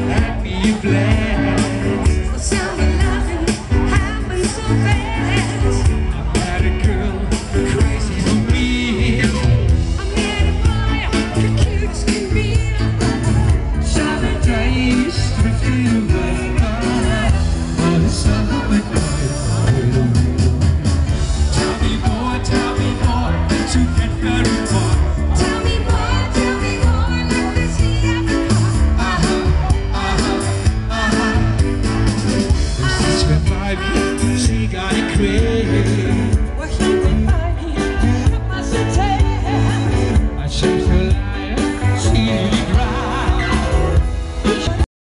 I'd be a blast. The sound of laughing happens so fast. I met a girl crazy for me. I met a boy, the cutest can be. Summer days drifting away.